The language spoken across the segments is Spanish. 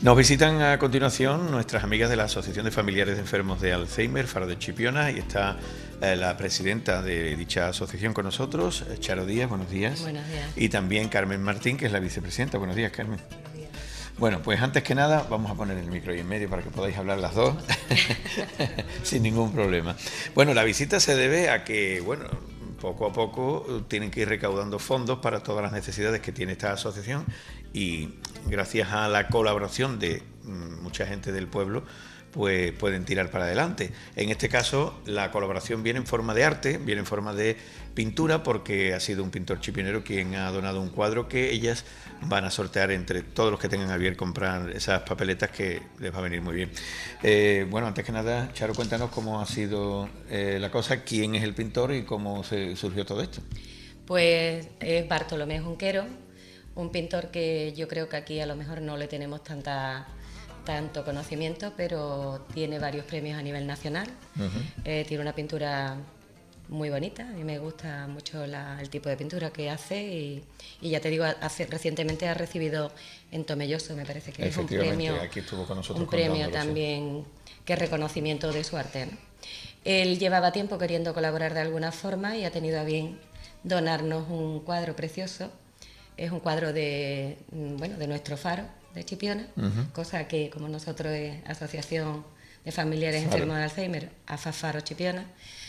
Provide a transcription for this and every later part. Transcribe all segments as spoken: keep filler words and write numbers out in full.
Nos visitan a continuación nuestras amigas de la Asociación de Familiares de Enfermos de Alzheimer, Faro de Chipiona, y está eh, la presidenta de dicha asociación con nosotros, Charo Díaz, buenos días. Buenos días. Y también Carmen Martín, que es la vicepresidenta. Buenos días, Carmen. Buenos días. Bueno, pues antes que nada vamos a poner el micro ahí en medio para que podáis hablar las dos sin ningún problema. Bueno, la visita se debe a que, bueno, poco a poco tienen que ir recaudando fondos para todas las necesidades que tiene esta asociación y gracias a la colaboración de mucha gente del pueblo, pues pueden tirar para adelante. En este caso, la colaboración viene en forma de arte, viene en forma de pintura, porque ha sido un pintor chipionero quien ha donado un cuadro que ellas van a sortear entre todos los que tengan a bien comprar esas papeletas, que les va a venir muy bien. Eh, bueno, antes que nada, Charo, cuéntanos cómo ha sido eh, la cosa, quién es el pintor y cómo se surgió todo esto. Pues es Bartolomé Junquero, un pintor que yo creo que aquí a lo mejor no le tenemos tanta... tanto conocimiento, pero tiene varios premios a nivel nacional. Uh-huh. eh, tiene una pintura muy bonita, a mí me gusta mucho la, el tipo de pintura que hace y, y ya te digo, hace, recientemente ha recibido en Tomelloso, me parece que es un premio, aquí estuvo con nosotros un premio también, sí, que es reconocimiento de su arte, ¿no? Él llevaba tiempo queriendo colaborar de alguna forma y ha tenido a bien donarnos un cuadro precioso. Es un cuadro de, bueno, de nuestro faro de Chipiona, uh-huh. cosa que como nosotros es Asociación de Familiares Faro. Enfermos de Alzheimer, AFA Faro Chipiona,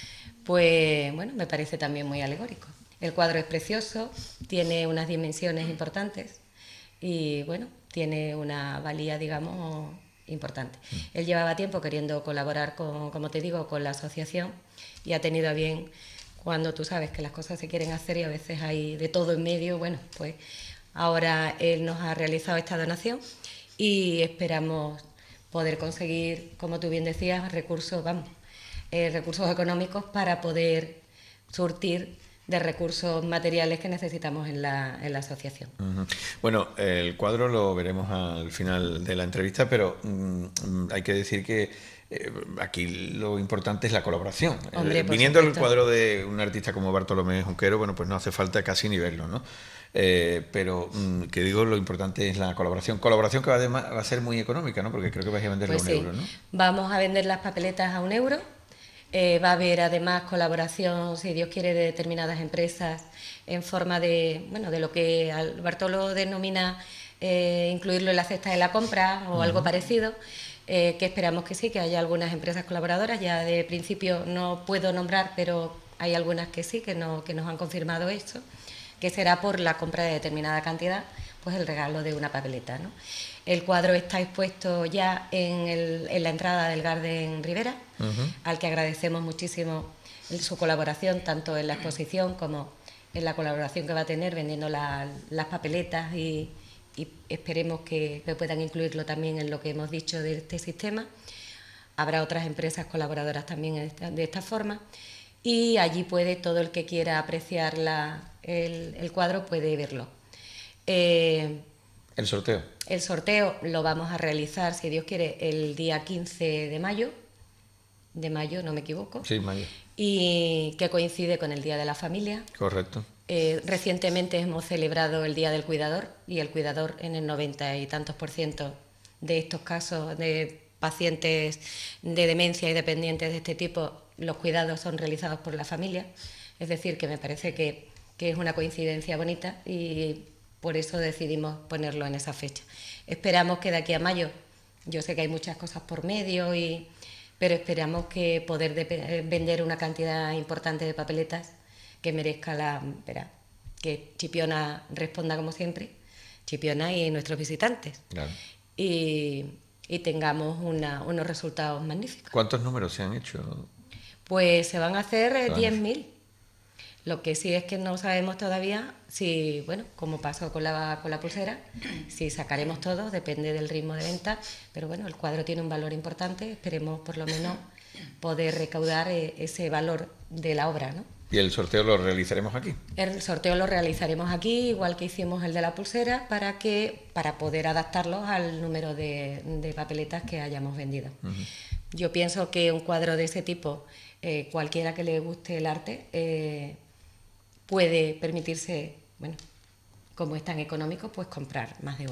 pues bueno, me parece también muy alegórico. El cuadro es precioso, tiene unas dimensiones importantes y bueno, tiene una valía, digamos, importante. Uh-huh. Él llevaba tiempo queriendo colaborar con, como te digo, con la asociación y ha tenido a bien, cuando tú sabes que las cosas se quieren hacer y a veces hay de todo en medio, bueno, pues ahora él nos ha realizado esta donación y esperamos poder conseguir, como tú bien decías, recursos, vamos, eh, recursos económicos para poder surtir de recursos materiales que necesitamos en la, en la asociación. Uh-huh. Bueno, el cuadro lo veremos al final de la entrevista, pero um, hay que decir que eh, aquí lo importante es la colaboración. Hombre, eh, viniendo el cuadro de un artista como Bartolomé Junquero, bueno, pues no hace falta casi ni verlo, ¿no? Eh, pero um, que digo, lo importante es la colaboración. Colaboración que va, de, va a ser muy económica, ¿no? Porque creo que vais a venderlo pues a un sí. euro, ¿no? Vamos a vender las papeletas a un euro. Eh, va a haber además colaboración, si Dios quiere, de determinadas empresas en forma de, bueno, de lo que Bartolo denomina eh, incluirlo en la cesta de la compra o uh-huh. algo parecido, eh, que esperamos que sí, que haya algunas empresas colaboradoras. Ya de principio no puedo nombrar, pero hay algunas que sí, que, no, que nos han confirmado esto, que será por la compra de determinada cantidad, pues el regalo de una papeleta, ¿no? El cuadro está expuesto ya en, el, en la entrada del Garden Rivera, uh-huh. al que agradecemos muchísimo su colaboración, tanto en la exposición como en la colaboración que va a tener vendiendo la, las papeletas y, y esperemos que, que puedan incluirlo también en lo que hemos dicho de este sistema. Habrá otras empresas colaboradoras también esta, de esta forma y allí puede todo el que quiera apreciar la, el, el cuadro puede verlo. Eh, ¿El sorteo? El sorteo lo vamos a realizar, si Dios quiere, el día quince de mayo, de mayo, no me equivoco. Sí, mayo. Y que coincide con el Día de la Familia. Correcto. Eh, recientemente hemos celebrado el Día del Cuidador y el cuidador en el noventa y tantos por ciento de estos casos de pacientes de demencia y dependientes de este tipo, los cuidados son realizados por la familia. Es decir, que me parece que, que es una coincidencia bonita y por eso decidimos ponerlo en esa fecha. Esperamos que de aquí a mayo, yo sé que hay muchas cosas por medio, y, pero esperamos que poder de, vender una cantidad importante de papeletas que merezca la... Espera, que Chipiona responda como siempre, Chipiona y nuestros visitantes. Claro. Y, y tengamos una, unos resultados magníficos. ¿Cuántos números se han hecho? Pues se van a hacer diez mil. Lo que sí es que no sabemos todavía si, bueno, como pasó con la, con la pulsera, si sacaremos todos, depende del ritmo de venta, pero bueno, el cuadro tiene un valor importante, esperemos por lo menos poder recaudar ese valor de la obra, ¿no? ¿Y el sorteo lo realizaremos aquí? El sorteo lo realizaremos aquí, igual que hicimos el de la pulsera, para, que, para poder adaptarlos al número de, de papeletas que hayamos vendido. Uh-huh. Yo pienso que un cuadro de ese tipo, eh, cualquiera que le guste el arte, eh, puede permitirse, bueno, como es tan económico, pues comprar más de una.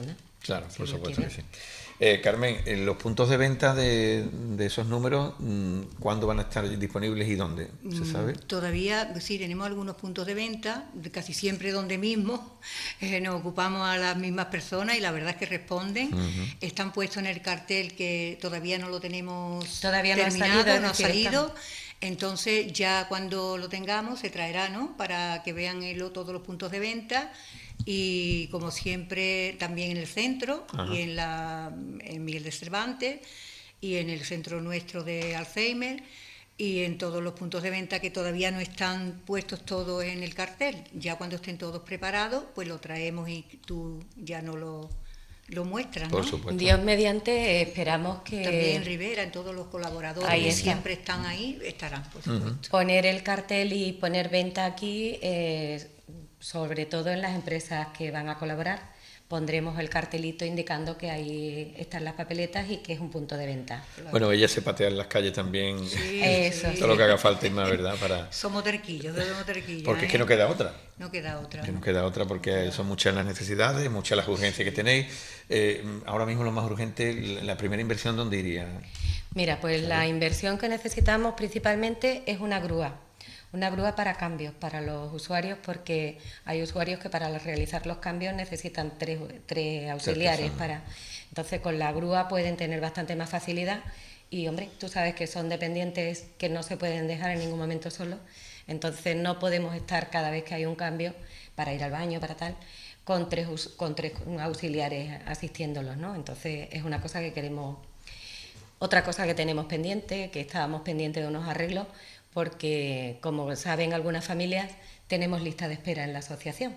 Claro, por supuesto que sí. Eh, Carmen, en los puntos de venta de, de esos números, ¿cuándo van a estar disponibles y dónde? ¿Se sabe? Todavía, sí, tenemos algunos puntos de venta, casi siempre donde mismo, eh, nos ocupamos a las mismas personas y la verdad es que responden. Uh-huh. Están puestos en el cartel que todavía no lo tenemos todavía terminado, no ha salido. No ha salido. Entonces ya cuando lo tengamos se traerá, ¿no?, para que vean el, todos los puntos de venta. Y como siempre también en el centro, Ajá. y en, la, en Miguel de Cervantes y en el centro nuestro de Alzheimer y en todos los puntos de venta que todavía no están puestos todos en el cartel. Ya cuando estén todos preparados, pues lo traemos y tú ya no lo, lo muestras, ¿no? Por supuesto. Dios mediante, esperamos que... También en Rivera, en todos los colaboradores ahí que está. siempre están ahí, estarán, por supuesto. Uh-huh. Poner el cartel y poner venta aquí... Eh, sobre todo en las empresas que van a colaborar, pondremos el cartelito indicando que ahí están las papeletas y que es un punto de venta. Claro. Bueno, ella se patea en las calles también, sí, eso, todo sí. lo que haga falta y más, ¿verdad? Para... Somos terquillos, somos terquillos. Porque ¿eh? es que no queda otra. No queda otra. Que no, no queda otra porque son muchas las necesidades, muchas las urgencias que tenéis. Eh, ahora mismo lo más urgente, la primera inversión, ¿dónde iría? Mira, pues ¿sabes? La inversión que necesitamos principalmente es una grúa. Una grúa para cambios, para los usuarios, porque hay usuarios que para realizar los cambios necesitan tres, tres auxiliares. para Entonces, con la grúa pueden tener bastante más facilidad y, hombre, tú sabes que son dependientes que no se pueden dejar en ningún momento solos, entonces no podemos estar cada vez que hay un cambio para ir al baño, para tal, con tres, con tres auxiliares asistiéndolos, ¿no? Entonces, es una cosa que queremos... Otra cosa que tenemos pendiente, que estábamos pendientes de unos arreglos, porque, como saben algunas familias, tenemos lista de espera en la asociación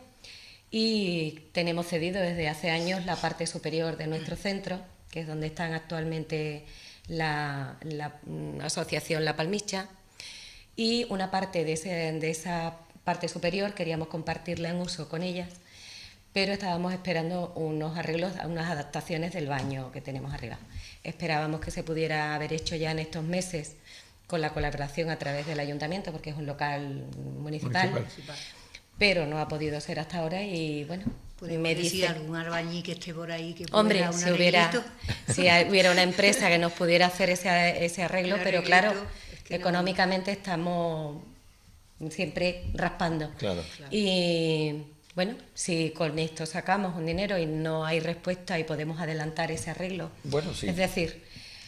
y tenemos cedido desde hace años la parte superior de nuestro centro, que es donde están actualmente la, la mm, asociación La Palmicha, y una parte de, ese, de esa parte superior queríamos compartirla en uso con ellas, pero estábamos esperando unos arreglos, unas adaptaciones del baño que tenemos arriba. Esperábamos que se pudiera haber hecho ya en estos meses con la colaboración a través del ayuntamiento, porque es un local municipal, municipal. Pero no ha podido ser hasta ahora y bueno, me dice algún albañil que esté por ahí que hombre, un si hubiera si hubiera una empresa que nos pudiera hacer ese, ese arreglo, pero claro, es que económicamente no. Estamos siempre raspando. Claro. Y bueno, si con esto sacamos un dinero y no hay respuesta y podemos adelantar ese arreglo, bueno, sí. Es decir,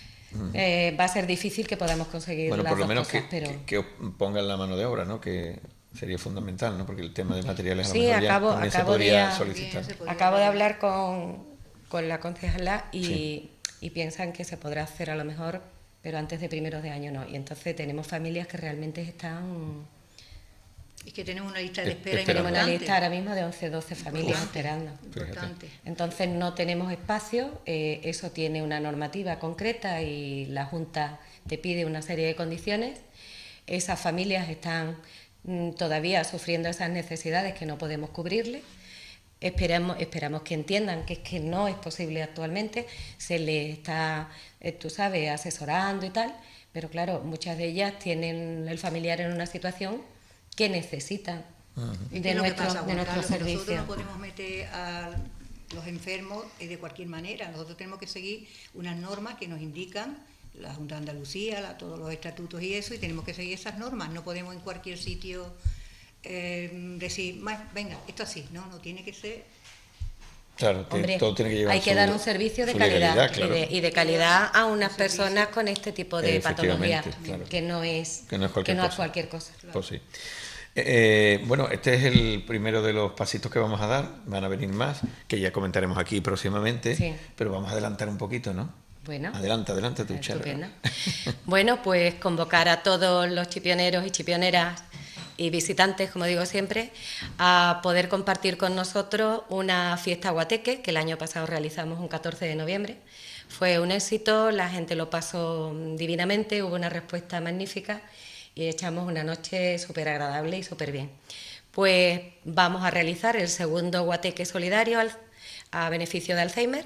Eh, va a ser difícil que podamos conseguir bueno, las por lo dos menos cosas, que, pero... que, que os pongan la mano de obra, ¿no? Que sería fundamental, ¿no? Porque el tema de materiales a sí, lo mejor acabo, ya acabo se podría de, solicitar. Se podría acabo de hablar con, con la concejala y, sí. y piensan que se podrá hacer a lo mejor, pero antes de primeros de año no. Y entonces tenemos familias que realmente están... Es que tenemos una lista de espera. Tenemos una lista ahora mismo de once, doce familias importante, esperando. Importante. Entonces no tenemos espacio, eh, eso tiene una normativa concreta y la Junta te pide una serie de condiciones. Esas familias están mm, todavía sufriendo esas necesidades que no podemos cubrirles. Esperamos, esperamos que entiendan que es que no es posible actualmente, se les está, eh, tú sabes, asesorando y tal, pero claro, muchas de ellas tienen el familiar en una situación que necesitan uh-huh. de, nuestro, pasa, de nuestro servicio. Nosotros no podemos meter a los enfermos de cualquier manera, nosotros tenemos que seguir unas normas que nos indican la Junta de Andalucía, la, todos los estatutos y eso, y tenemos que seguir esas normas, no podemos en cualquier sitio eh, decir, venga, esto así, no, no tiene que ser... Claro, Hombre, todo tiene que llevar hay que su, dar un servicio de calidad legalidad, claro. y, de, y de calidad a unas personas con este tipo de patología, claro. que no es, que no es cualquier que no cosa. Es cualquier cosa. Claro. Pues sí. Eh, bueno, este es el primero de los pasitos que vamos a dar, van a venir más, que ya comentaremos aquí próximamente, sí. pero vamos a adelantar un poquito, ¿no? Bueno. Adelanta, adelanta tu charla. Bueno, pues convocar a todos los chipioneros y chipioneras y visitantes, como digo siempre, a poder compartir con nosotros una fiesta guateque que el año pasado realizamos un catorce de noviembre. Fue un éxito, la gente lo pasó divinamente, hubo una respuesta magnífica y echamos una noche súper agradable y súper bien. Pues vamos a realizar el segundo guateque solidario al, a beneficio de Alzheimer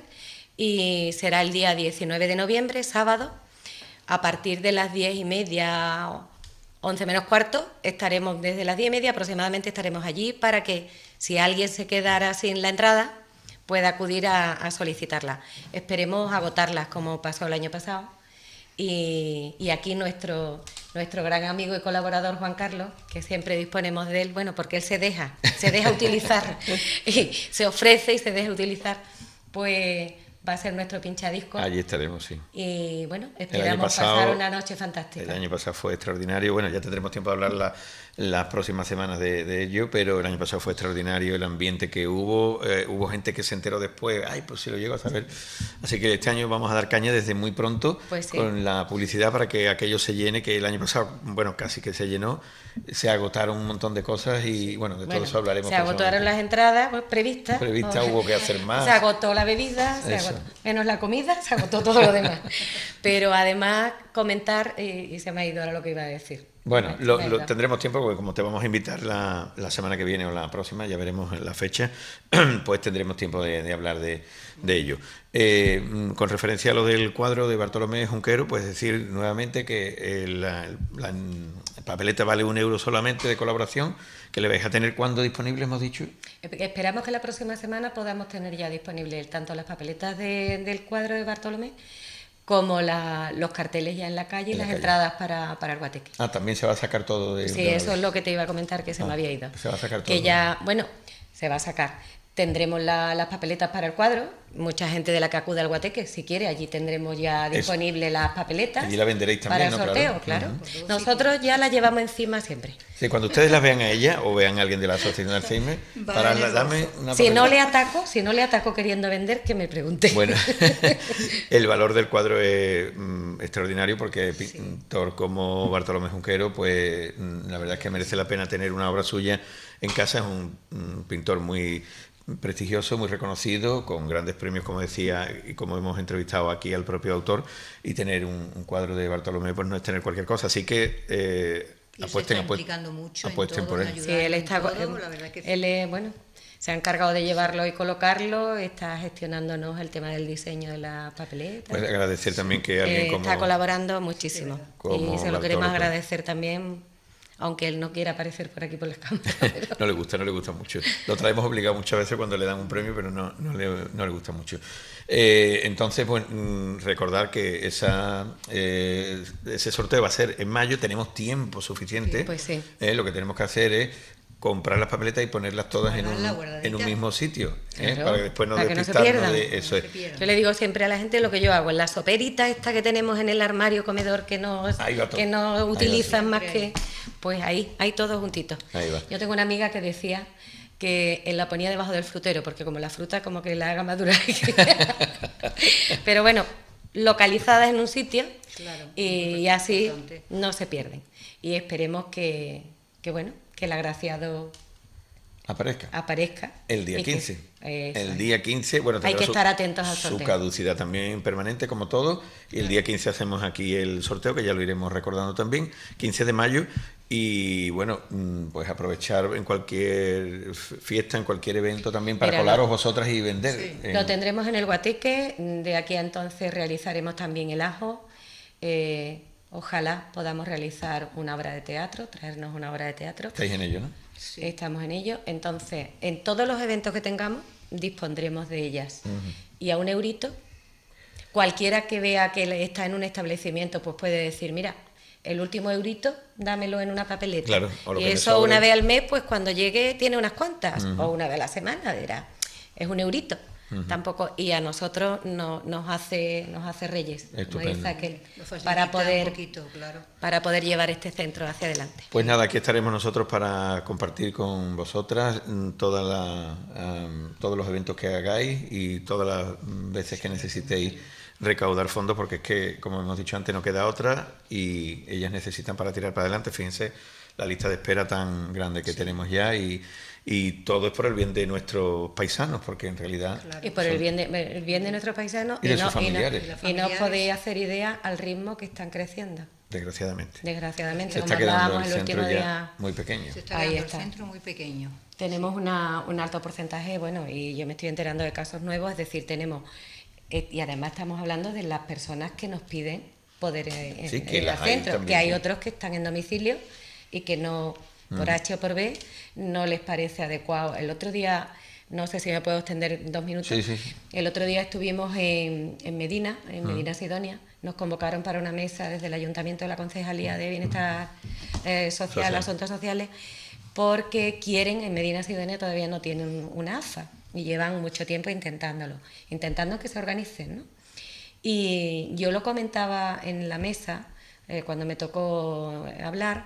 y será el día diecinueve de noviembre, sábado, a partir de las diez y media, once menos cuarto, estaremos desde las diez y media aproximadamente estaremos allí para que si alguien se quedara sin la entrada, pueda acudir a, a solicitarlas. Esperemos agotarlas como pasó el año pasado. Y, y aquí nuestro, nuestro gran amigo y colaborador Juan Carlos, que siempre disponemos de él, bueno, porque él se deja, se deja utilizar, y se ofrece y se deja utilizar, pues va a ser nuestro pinchadisco. Allí estaremos, sí. Y bueno, esperamos pasado, pasar una noche fantástica. El año pasado fue extraordinario. Bueno, ya tendremos tiempo de hablar la, las próximas semanas de, de ello, pero el año pasado fue extraordinario el ambiente que hubo. Eh, hubo gente que se enteró después, ay, pues si lo llego a saber. Así que este año vamos a dar caña desde muy pronto, pues sí, con la publicidad para que aquello se llene, que el año pasado, bueno, casi que se llenó. Se agotaron un montón de cosas y bueno, de bueno, todo eso hablaremos. Se agotaron las entradas pues, previstas. Previstas, hubo que hacer más. Se agotó la bebida, se agotó, menos la comida, se agotó todo lo demás. Pero además comentar, eh, y se me ha ido ahora lo que iba a decir. Bueno, lo, lo tendremos tiempo porque como te vamos a invitar la, la semana que viene o la próxima, ya veremos la fecha, pues tendremos tiempo de, de hablar de, de ello. Eh, con referencia a lo del cuadro de Bartolomé Junquero, pues decir nuevamente que la, la, la papeleta vale un euro solamente de colaboración, que le vais a tener cuándo disponible, hemos dicho. Esperamos que la próxima semana podamos tener ya disponible tanto las papeletas de, del cuadro de Bartolomé, como la, los carteles ya en la calle y las calle. entradas para, para el Guateque. Ah, también se va a sacar todo de... Sí, de eso es lo que te iba a comentar, que se ah, me había ido. Se va a sacar todo. Que ya, bueno, se va a sacar. Tendremos la, las papeletas para el cuadro, mucha gente de la que acude al Guateque, si quiere, allí tendremos ya disponibles las papeletas. Allí la venderéis también, para el ¿no? sorteo, claro. claro. Uh-huh. Nosotros ya la llevamos encima siempre. Sí, cuando ustedes las vean a ella o vean a alguien de la asociación de Alzheimer, para la, darme una si no le ataco, si no le ataco queriendo vender, que me pregunte. Bueno, el valor del cuadro es mm, extraordinario porque sí. pintor como Bartolomé Junquero, pues mm, la verdad es que merece la pena tener una obra suya en casa. Es un, un pintor muy prestigioso, muy reconocido, con grandes premios, como decía, y como hemos entrevistado aquí al propio autor, y tener un, un cuadro de Bartolomé pues no es tener cualquier cosa, así que eh, apuesten, apuesten, mucho apuesten todo, por él. Sí, él está, todo, la verdad que sí. Él es, bueno, se ha encargado de llevarlo y colocarlo, está gestionándonos el tema del diseño de la papeleta. Pues agradecer también que alguien eh, como... Está colaborando muchísimo, y se lo queremos agradecer también, aunque él no quiera aparecer por aquí por las cámaras. Pero... no le gusta, no le gusta mucho. Lo traemos obligado muchas veces cuando le dan un premio, pero no, no, le, no le gusta mucho. Eh, entonces, pues recordar que esa, eh, ese sorteo va a ser en mayo, tenemos tiempo suficiente. Sí, pues sí. Eh, lo que tenemos que hacer es comprar las papeletas y ponerlas todas en un, en un mismo sitio, ¿eh? Claro, para que después no para que despistarnos no se de eso. Es. Yo le digo siempre a la gente lo que yo hago, en la soperita esta que tenemos en el armario comedor que no, que no utilizan más que... Pues ahí, ahí todos juntitos. Ahí va. Yo tengo una amiga que decía que él la ponía debajo del frutero, porque como la fruta como que la haga madurar. Pero bueno, localizadas en un sitio, claro, y, y así no se pierden. Y esperemos que, que bueno, que el agraciado aparezca. aparezca el día quince. Que, el día quince, bueno, hay que su, estar atentos al sorteo. Su caducidad también permanente, como todo. Y el día quince hacemos aquí el sorteo, que ya lo iremos recordando también, quince de mayo. Y bueno, pues aprovechar en cualquier fiesta, en cualquier evento también para Mira, colaros lo, vosotras y vender. Sí. En... Lo tendremos en el Guateque, de aquí a entonces realizaremos también el ajo. Eh, ojalá podamos realizar una obra de teatro, traernos una obra de teatro. ¿Estáis en ello, no? Sí. Estamos en ello. Entonces, en todos los eventos que tengamos, dispondremos de ellas. Uh-huh. Y a un eurito, cualquiera que vea que está en un establecimiento, pues puede decir, mira, el último eurito, dámelo en una papeleta. Claro, o lo y que eso una vez al mes, pues cuando llegue tiene unas cuantas, uh-huh. o una vez a la semana, dirá, es un eurito. Uh-huh. Tampoco, y a nosotros no, nos hace nos hace reyes, como dice aquel, para poder, poquito, claro. para poder llevar este centro hacia adelante. Pues nada, aquí estaremos nosotros para compartir con vosotras toda la, um, todos los eventos que hagáis y todas las veces que necesitéis recaudar fondos, porque es que, como hemos dicho antes, no queda otra y ellas necesitan para tirar para adelante. Fíjense la lista de espera tan grande que sí. tenemos ya y, y todo es por el bien de nuestros paisanos, porque en realidad... Claro. Y por el bien de, el bien de nuestros paisanos y de y sus no, familiares. Y no, y no os podéis hacer idea al ritmo que están creciendo. Desgraciadamente. Desgraciadamente, se como está quedando hablábamos el el centro último ya día. Muy pequeño. Se está quedando el centro muy pequeño. Tenemos una, un alto porcentaje, bueno, y yo me estoy enterando de casos nuevos, es decir, tenemos... Y además estamos hablando de las personas que nos piden poder eh, sí, que ir al centro, también, que hay sí. otros que están en domicilio y que no, por mm. H o por B, no les parece adecuado. El otro día no sé si me puedo extender dos minutos. Sí, sí. El otro día estuvimos en, en Medina, en Medina uh-huh. Sidonia. Nos convocaron para una mesa desde el Ayuntamiento de la Concejalía de Bienestar eh, Social, Social, Asuntos Sociales, porque quieren, en Medina Sidonia todavía no tienen una A F A y llevan mucho tiempo intentándolo, intentando que se organicen, ¿no? Y yo lo comentaba en la mesa, eh, cuando me tocó hablar,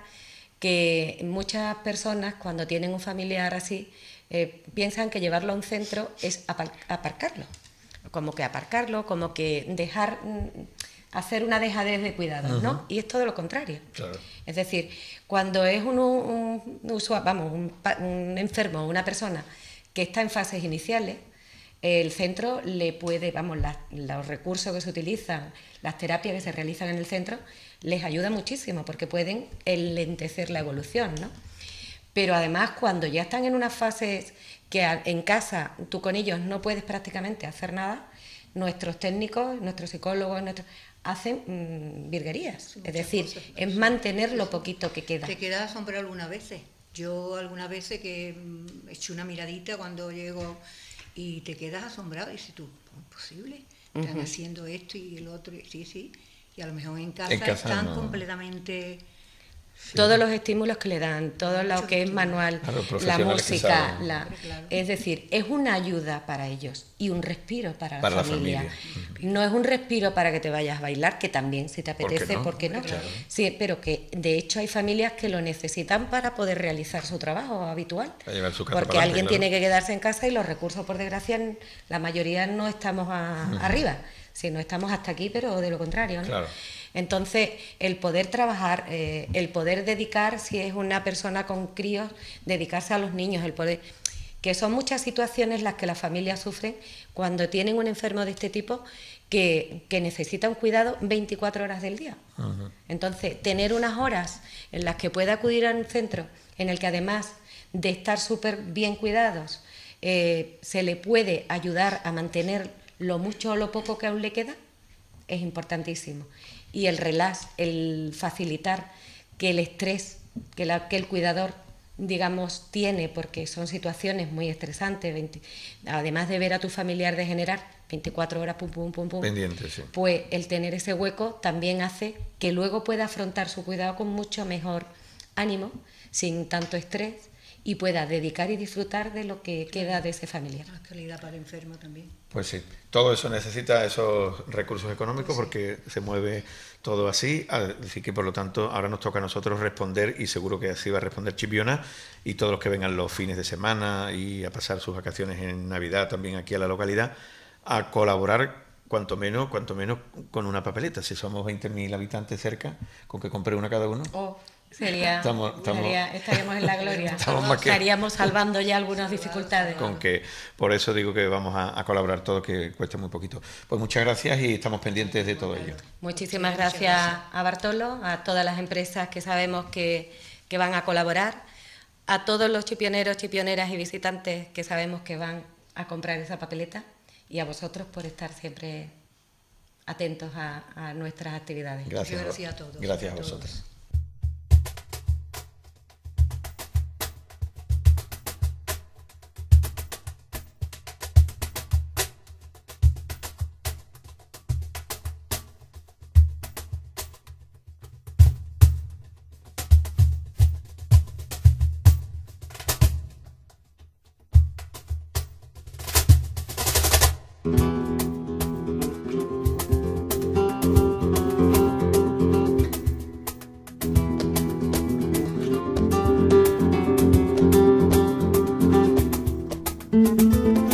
que muchas personas cuando tienen un familiar así, eh, piensan que llevarlo a un centro es apar- aparcarlo, como que aparcarlo, como que dejar... hacer una dejadez de cuidados, uh-huh. ¿no? Y es todo lo contrario. Claro. Es decir, cuando es un, un, un, vamos, un, un enfermo, una persona que está en fases iniciales, el centro le puede, vamos, las, los recursos que se utilizan, las terapias que se realizan en el centro, les ayuda muchísimo porque pueden enlentecer la evolución, ¿no? Pero además, cuando ya están en unas fases que en casa tú con ellos no puedes prácticamente hacer nada, nuestros técnicos, nuestros psicólogos, nuestros, hacen mmm, virguerías. Es decir, cosas, es mantener lo poquito que queda. Te quedas asombrado algunas veces. Yo algunas veces que he hecho una miradita cuando llego y te quedas asombrado y dices tú, ¿cómo es posible? Están uh-huh. haciendo esto y el otro, y, sí, sí. Y a lo mejor en casa, en casa están no. completamente... Sí. Todos los estímulos que le dan, todo lo que es manual, claro, la música, la, claro. es decir, es una ayuda para ellos y un respiro para, para la, familia. la familia. No es un respiro para que te vayas a bailar, que también si te apetece, ¿por qué no? ¿Por qué no? Claro. Sí, pero que de hecho hay familias que lo necesitan para poder realizar su trabajo habitual. Llevar su casa porque para alguien claro. tiene que quedarse en casa y los recursos, por desgracia, la mayoría no estamos a, uh-huh. arriba, sino estamos hasta aquí, pero de lo contrario, ¿no? Claro. Entonces, el poder trabajar, eh, el poder dedicar, si es una persona con críos, dedicarse a los niños, el poder, que son muchas situaciones las que las familias sufren cuando tienen un enfermo de este tipo que, que necesita un cuidado veinticuatro horas del día. Uh-huh. Entonces, tener unas horas en las que pueda acudir a un centro en el que además de estar súper bien cuidados, eh, se le puede ayudar a mantener lo mucho o lo poco que aún le queda, es importantísimo. Y el relax, el facilitar que el estrés que, la, que el cuidador, digamos, tiene, porque son situaciones muy estresantes, veinte, además de ver a tu familiar degenerar veinticuatro horas, pum, pum, pum, pum, pendiente, sí. Pues el tener ese hueco también hace que luego pueda afrontar su cuidado con mucho mejor ánimo, sin tanto estrés, y pueda dedicar y disfrutar de lo que queda de ese familiar. La calidad para el enfermo también. Pues sí, todo eso necesita esos recursos económicos pues sí. porque se mueve todo así, así que por lo tanto ahora nos toca a nosotros responder y seguro que así va a responder Chipiona y todos los que vengan los fines de semana y a pasar sus vacaciones en Navidad también aquí a la localidad, a colaborar cuanto menos, cuanto menos con una papeleta. Si somos veinte mil habitantes cerca, con que compre una cada uno. Oh. Sería, estamos, estamos, sería, estaríamos en la gloria, estaríamos salvando ya algunas dificultades. Con que, por eso digo que vamos a, a colaborar todo, que cuesta muy poquito. Pues muchas gracias y estamos pendientes de todo ello. Muchísimas gracias a Bartolo, a todas las empresas que sabemos que, que van a colaborar, a todos los chipioneros, chipioneras y visitantes que sabemos que van a comprar esa papeleta y a vosotros por estar siempre atentos a, a nuestras actividades. Gracias, gracias a todos. Gracias a vosotros. Thank you.